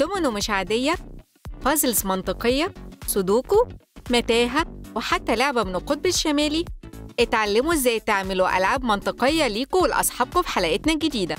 دومينو مش عادية، بازلز منطقية، سودوكو، متاهة، وحتى لعبة من القطب الشمالي. اتعلموا ازاي تعملوا ألعاب منطقية ليكوا ولأصحابكم في حلقتنا الجديدة.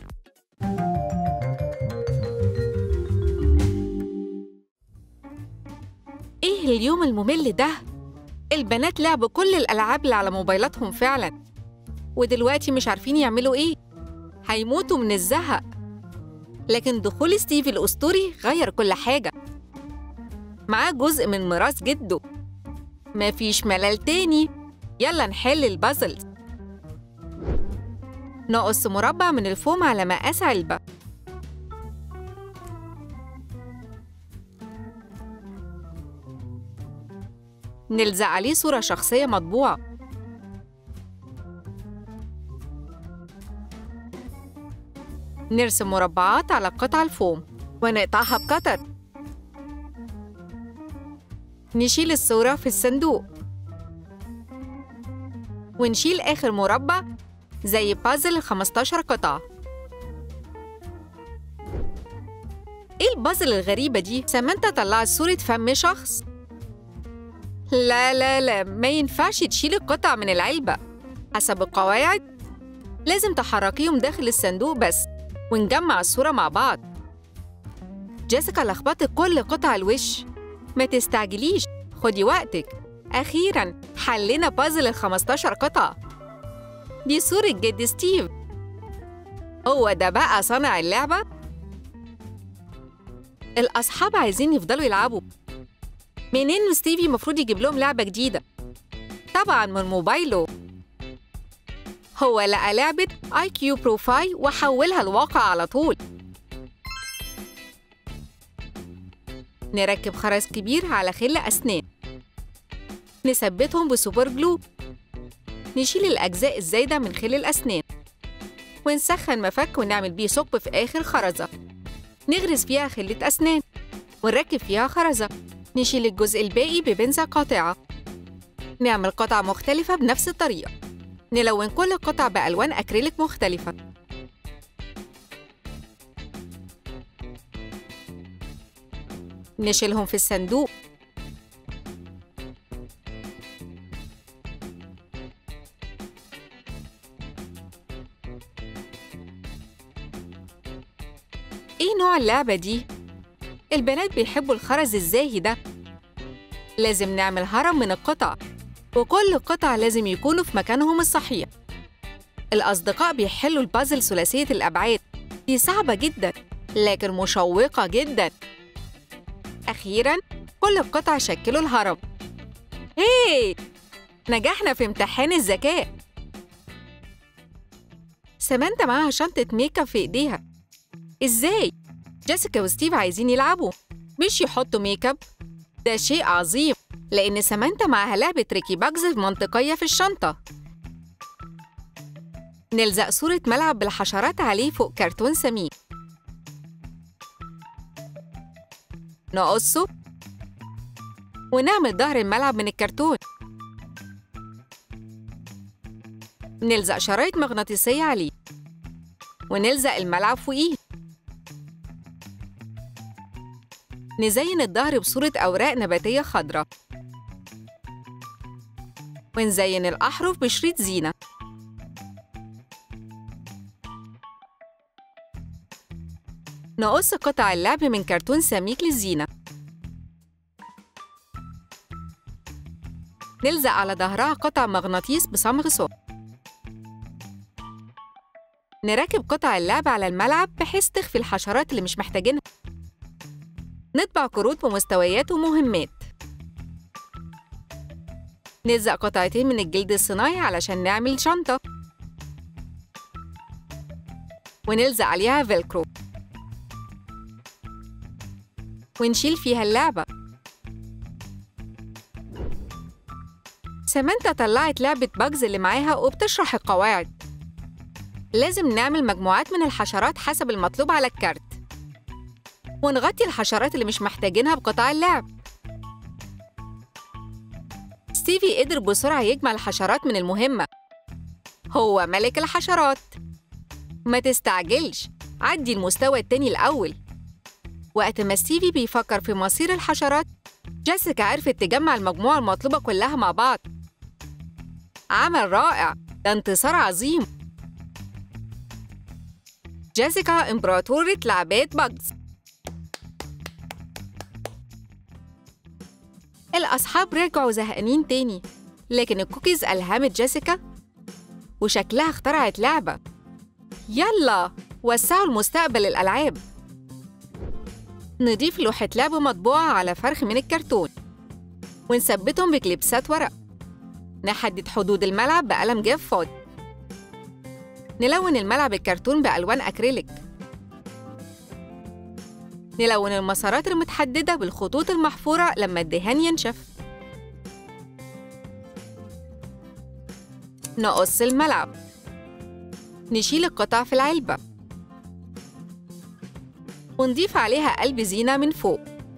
ايه اليوم الممل ده؟ البنات لعبوا كل الألعاب اللي على موبايلاتهم فعلاً، ودلوقتي مش عارفين يعملوا ايه، هيموتوا من الزهق. لكن دخول ستيفي الأسطوري غير كل حاجة. معاه جزء من ميراث جده، مفيش ملل تاني. يلا نحل البازلز. نقص مربع من الفوم على مقاس علبة. نلزق عليه صورة شخصية مطبوعة. نرسم مربعات على قطع الفوم ونقطعها بقطر. نشيل الصورة في الصندوق ونشيل آخر مربع زي بازل 15 قطعة. إيه البازل الغريبة دي؟ سامانتا طلعت صورة فم شخص. لا لا لا، ما ينفعش تشيل القطع من العلبة. حسب القواعد لازم تحركيهم داخل الصندوق بس، ونجمع الصورة مع بعض. جيسيكا لخبطت كل قطع الوش. ما تستعجليش، خدي وقتك. أخيراً حلينا بازل 15 قطعة. دي صورة جد ستيف. هو ده بقى صانع اللعبة؟ الأصحاب عايزين يفضلوا يلعبوا. منين ستيفي المفروض يجيب لهم لعبة جديدة؟ طبعاً من موبايله. هو لقى لعبة IQ بروفاي وحولها الواقع على طول. نركب خرز كبير على خل أسنان، نثبتهم بسوبر جلو. نشيل الأجزاء الزايدة من خل الأسنان ونسخن مفك ونعمل بيه ثقب في آخر خرزة. نغرز فيها خلة أسنان ونركب فيها خرزة. نشيل الجزء الباقي ببنزة قاطعة. نعمل قطعة مختلفة بنفس الطريقة. نلون كل قطع بألوان أكريليك مختلفة. نشيلهم في الصندوق. إيه نوع اللعبة دي؟ البنات بيحبوا الخرز الزاهي ده. لازم نعمل هرم من القطع، وكل قطع لازم يكونوا في مكانهم الصحيح. الأصدقاء بيحلوا البازل ثلاثية الأبعاد. دي صعبة جداً لكن مشوقة جداً. أخيراً كل القطع شكلوا الهرم. هاي! نجحنا في امتحان الذكاء. سامانتا معاها شنطة ميك اب في إيديها. إزاي؟ جيسيكا وستيف عايزين يلعبوا مش يحطوا ميك اب. ده شيء عظيم لأن سامانتا معاها لعبة تريكي باجز منطقية في الشنطة. نلزق صورة ملعب بالحشرات عليه فوق كرتون سميك. نقصه ونعمل ظهر الملعب من الكرتون. نلزق شرايط مغناطيسية عليه ونلزق الملعب فوقيه. نزين الظهر بصورة أوراق نباتية خضراء ونزين الأحرف بشريط زينة. نقص قطع اللعب من كرتون سميك للزينة. نلزق على ظهرها قطع مغناطيس بصمغ سخن. نركب قطع اللعب على الملعب بحيث تخفي الحشرات اللي مش محتاجينها. نطبع كروت بمستويات ومهمات. نلزق قطعتين من الجلد الصناعي علشان نعمل شنطة، ونلزق عليها فيلكرو ونشيل فيها اللعبة. سامانتا طلعت لعبة باجز اللي معاها وبتشرح القواعد. لازم نعمل مجموعات من الحشرات حسب المطلوب على الكارت، ونغطي الحشرات اللي مش محتاجينها بقطع اللعب. ستيفي قدر بسرعة يجمع الحشرات من المهمة. هو ملك الحشرات. ما تستعجلش، عدي المستوى التاني الأول. وقت ما ستيفي بيفكر في مصير الحشرات، جيسيكا عرفت تجمع المجموعة المطلوبة كلها مع بعض. عمل رائع، ده انتصار عظيم. جيسيكا إمبراطورة لعبات باجز. الأصحاب رجعوا زهقانين تاني، لكن الكوكيز ألهمت جيسيكا وشكلها اخترعت لعبة. يلا وسعوا المستقبل الألعاب. نضيف لوحة لعبة مطبوعة على فرخ من الكرتون ونثبتهم بكليبسات ورق. نحدد حدود الملعب بقلم جاف فاضي. نلون الملعب الكرتون بألوان أكريليك. نلون المسارات المتحددة بالخطوط المحفورة لما الدهان ينشف. نقص الملعب. نشيل القطع في العلبة ونضيف عليها قلب زينة من فوق.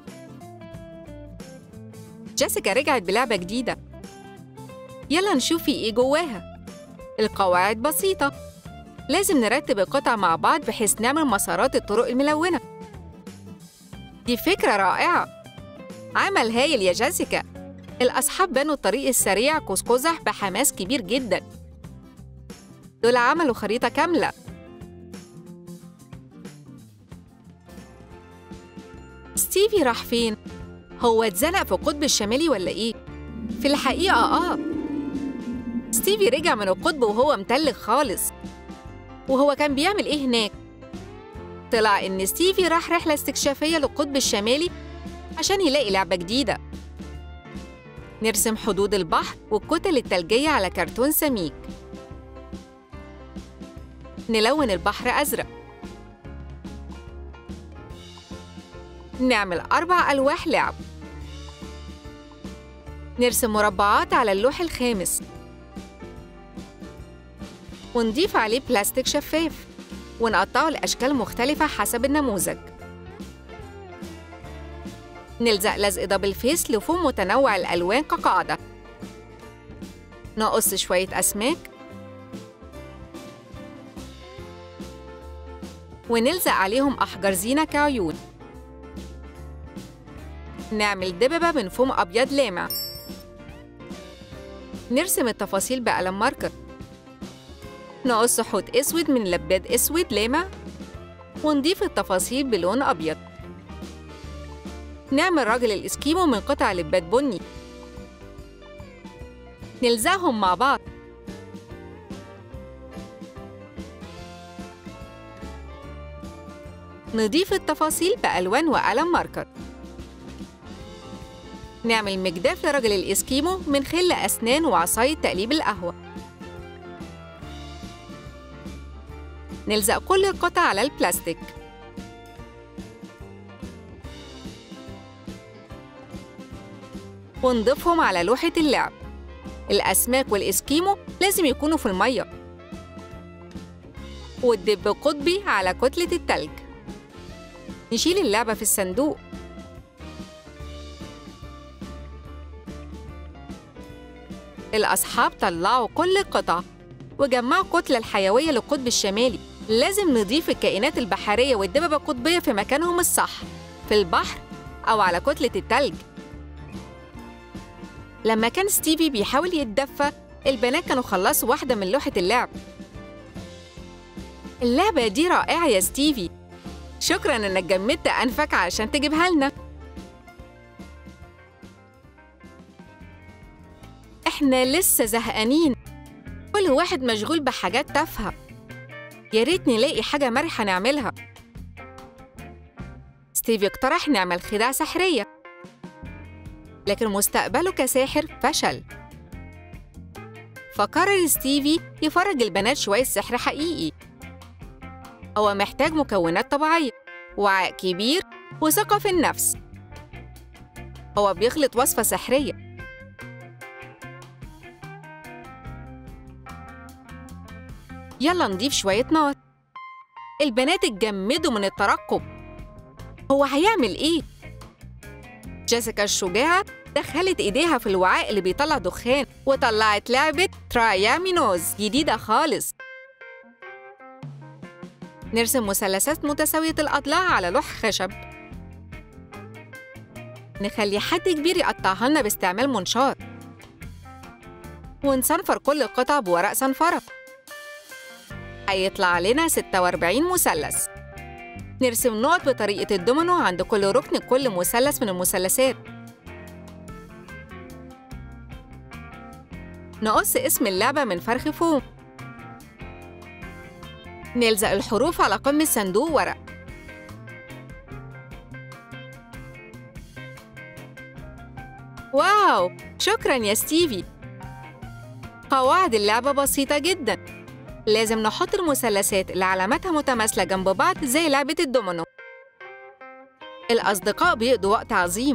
جيسيكا رجعت بلعبة جديدة. يلا نشوف في إيه جواها. القواعد بسيطة، لازم نرتب القطع مع بعض بحيث نعمل مسارات الطرق الملونة. دي فكرة رائعة، عمل هايل يا جيسيكا. الأصحاب بنوا الطريق السريع قوس قزح بحماس كبير جداً. دول عملوا خريطة كاملة. ستيفي راح فين؟ هو اتزنق في القطب الشمالي ولا إيه؟ في الحقيقة ستيفي رجع من القطب وهو متلج خالص. وهو كان بيعمل إيه هناك؟ طلع إن ستيفي راح رحلة استكشافية للقطب الشمالي عشان يلاقي لعبة جديدة. نرسم حدود البحر والكتل التلجية على كرتون سميك. نلون البحر أزرق. نعمل 4 ألواح لعب. نرسم مربعات على اللوح الخامس ونضيف عليه بلاستيك شفاف ونقطعه لأشكال مختلفة حسب النموذج. نلزق لزق دبل فيس لفوم متنوع الألوان كقاعدة. نقص شوية أسماك ونلزق عليهم أحجار زينة كعيون. نعمل دببة من فوم أبيض لامع. نرسم التفاصيل بقلم ماركر. نقص حوت أسود من لباد أسود لامع ونضيف التفاصيل بلون أبيض. نعمل راجل الإسكيمو من قطع لباد بني. نلزقهم مع بعض. نضيف التفاصيل بألوان وقلم ماركر. نعمل مجداف لراجل الإسكيمو من خل أسنان وعصاية تقليب القهوة. نلزق كل القطع على البلاستيك. ونضيفهم على لوحة اللعب. الأسماك والإسكيمو لازم يكونوا في المية. والدب قطبي على كتلة التلج. نشيل اللعبة في الصندوق. الأصحاب طلعوا كل القطع وجمعوا الكتلة الحيوية للقطب الشمالي. لازم نضيف الكائنات البحرية والدببة القطبية في مكانهم الصح، في البحر أو على كتلة التلج. لما كان ستيفي بيحاول يتدفى، البنات كانوا خلصوا واحدة من لوحة اللعب. اللعبة دي رائعة يا ستيفي، شكراً إنك جمدت أنفك عشان تجيبها لنا. إحنا لسه زهقانين، كل واحد مشغول بحاجات تافهة. يا ريت نلاقي حاجة مرحة نعملها. ستيفي اقترح نعمل خداع سحرية، لكن مستقبله كساحر فشل. فقرر ستيفي يفرج البنات شوية سحر حقيقي. هو محتاج مكونات طبيعية، وعاء كبير، وثقة في النفس. هو بيخلط وصفة سحرية. يلا نضيف شوية نار. البنات اتجمدوا من الترقب. هو هيعمل إيه؟ جيسيكا الشجاعة دخلت إيديها في الوعاء اللي بيطلع دخان وطلعت لعبة ترايامينوز جديدة خالص. نرسم مثلثات متساوية الأضلاع على لوح خشب نخلي حد كبير يقطعها لنا باستعمال منشار، ونصنفر كل القطع بورق صنفرة. هيطلع لنا 46 مثلث. نرسم نقط بطريقة الدومينو عند كل ركن كل مثلث من المثلثات. نقص اسم اللعبة من فرخ فوم. نلزق الحروف على قمة صندوق ورق. واو! شكراً يا ستيفي. قواعد اللعبة بسيطة جداً. لازم نحط المثلثات اللي علاماتها متماثلة جنب بعض زي لعبة الدومينو. الأصدقاء بيقضوا وقت عظيم.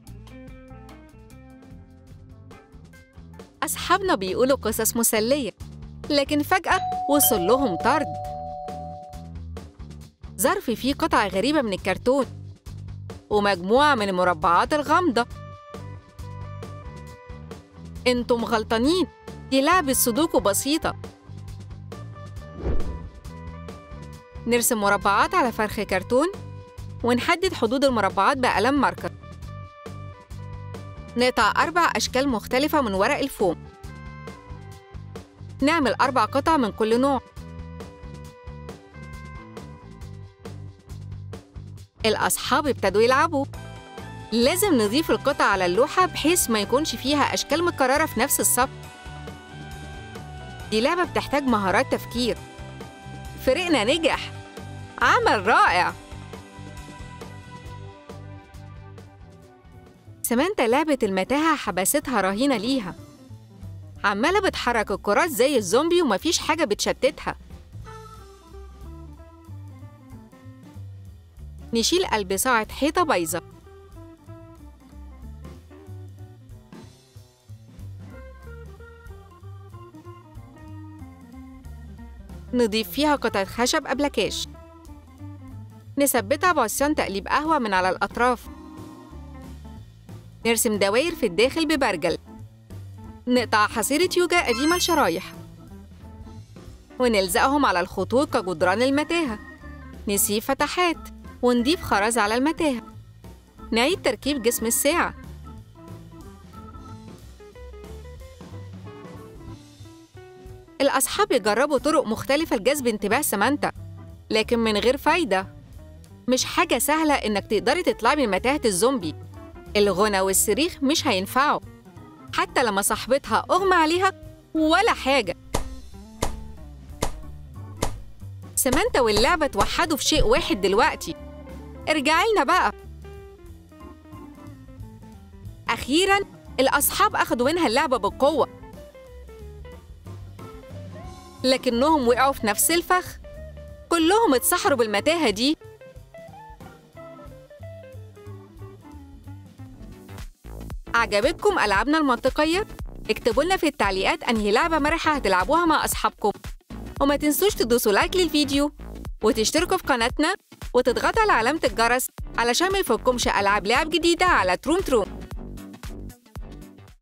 أصحابنا بيقولوا قصص مسلية، لكن فجأة وصل لهم طرد. ظرف فيه قطع غريبة من الكرتون ومجموعة من المربعات الغامضة. انتم غلطانين، دي لعبة سودوكو بسيطة. نرسم مربعات على فرخ كرتون ونحدد حدود المربعات بقلم ماركر. نقطع 4 أشكال مختلفة من ورق الفوم. نعمل 4 قطع من كل نوع. الأصحاب ابتدوا يلعبوا. لازم نضيف القطع على اللوحة بحيث ما يكونش فيها أشكال متكررة في نفس الصف. دي لعبة بتحتاج مهارات تفكير. فريقنا نجح. عمل رائع. سمانتا لعبة المتاهة حبستها رهينة ليها. عمالة بتحرك الكرات زي الزومبي ومفيش حاجة بتشتتها. نشيل البصاعة حيطة بايظة. نضيف فيها قطعة خشب أبلكاش. نثبتها بعصيان تقليب قهوة من على الأطراف. نرسم دواير في الداخل ببرجل. نقطع حصيرة يوجا قديمة لشرايح ونلزقهم على الخطوط كجدران المتاهة. نسيب فتحات ونضيف خرز على المتاهة. نعيد تركيب جسم الساعة. الأصحاب يجربوا طرق مختلفة لجذب انتباه سمانتا، لكن من غير فايدة. مش حاجة سهلة إنك تقدري تطلعي من متاهة الزومبي. الغنى والصريخ مش هينفعوا، حتى لما صاحبتها أغمى عليها ولا حاجة. سمانتا واللعبة توحدوا في شيء واحد دلوقتي. ارجعي لنا بقى. أخيراً الأصحاب أخدوا منها اللعبة بقوة، لكنهم وقعوا في نفس الفخ. كلهم اتسحروا بالمتاهة دي. عجبتكم ألعابنا المنطقية؟ اكتبوا لنا في التعليقات أنهي لعبة مرحة هتلعبوها مع أصحابكم. وما تنسوش تدوسوا لايك للفيديو وتشتركوا في قناتنا وتضغطوا على علامة الجرس علشان ما يفوتكمش ألعاب لعب جديدة على تروم تروم.